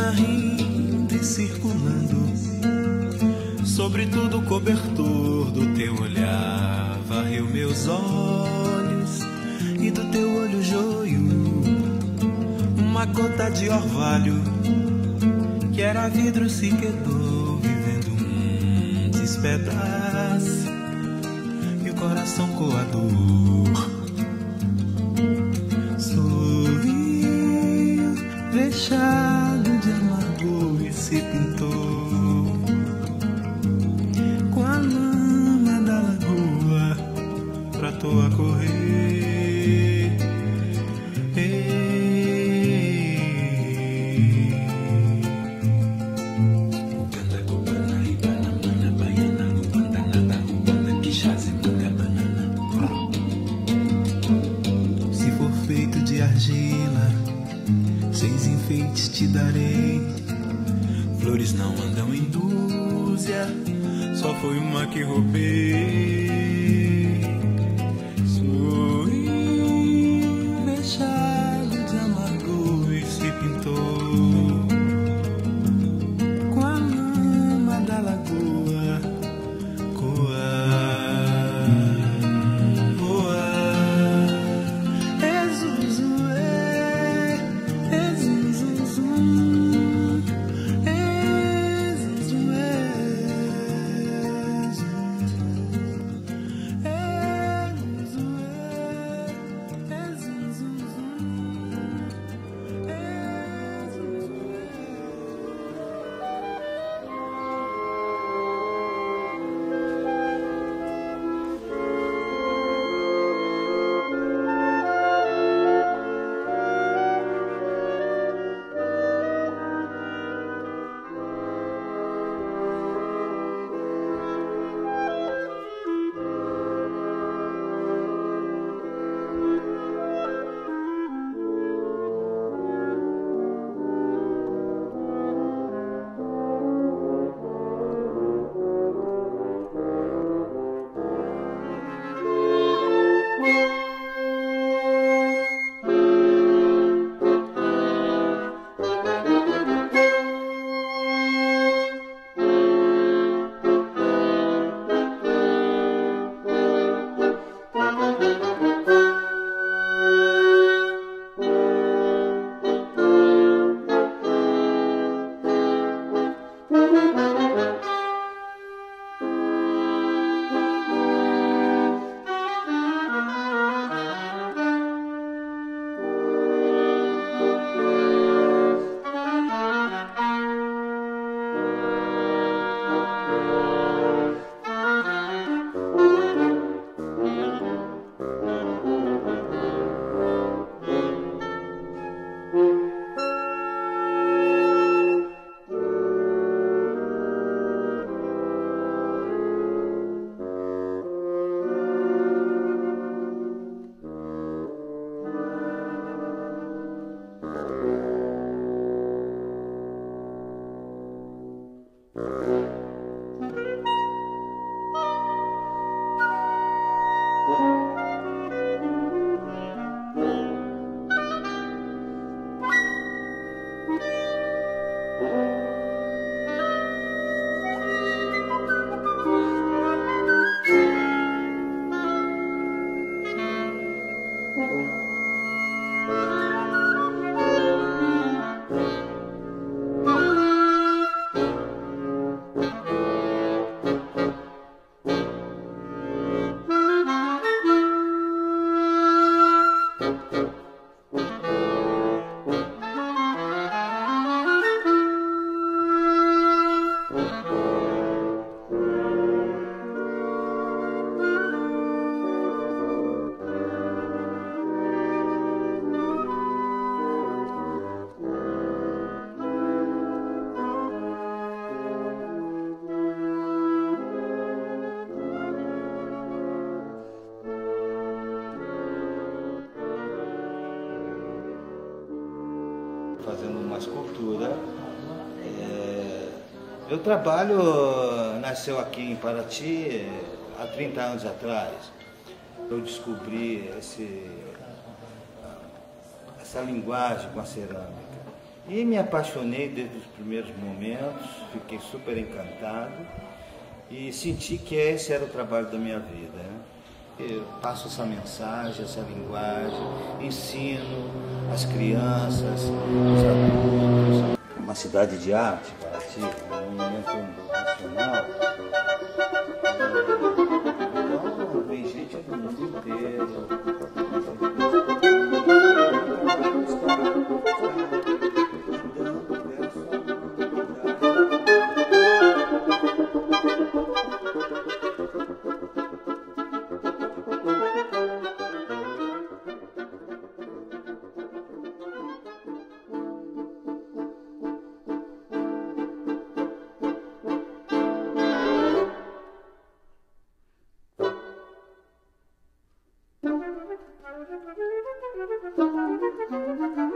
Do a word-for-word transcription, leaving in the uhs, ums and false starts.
cena rindo e circulando, sobre tudo o cobertor do teu olhar varreu meus olhos, e do teu olho joio uma gota de orvalho que era vidro se quedou, vivendo um despedaço, e o coração coador sorriu, fechado de amargor, e se pintou com a lama da lagoa pra toa correr. Se for feito de argila, seis enfeites te darei. Flores não andam em dúzia, só foi uma que roubei. Sorriu, fechado de amargor, e se pintou com a lama da lagoa. Coar, voar, é zuzué, é zuzuzum, é zuzué, é zuzué, é zuzuzum, é zuzué. Fazendo uma escultura. É, meu trabalho nasceu aqui em Paraty há trinta anos atrás. Eu descobri esse, essa linguagem com a cerâmica. E me apaixonei desde os primeiros momentos, fiquei super encantado e senti que esse era o trabalho da minha vida, né? Eu passo essa mensagem, essa linguagem, ensino as crianças, os adultos. Uma cidade de arte, Paraty, um monumento nacional. Então, vem gente do mundo inteiro. Thank you.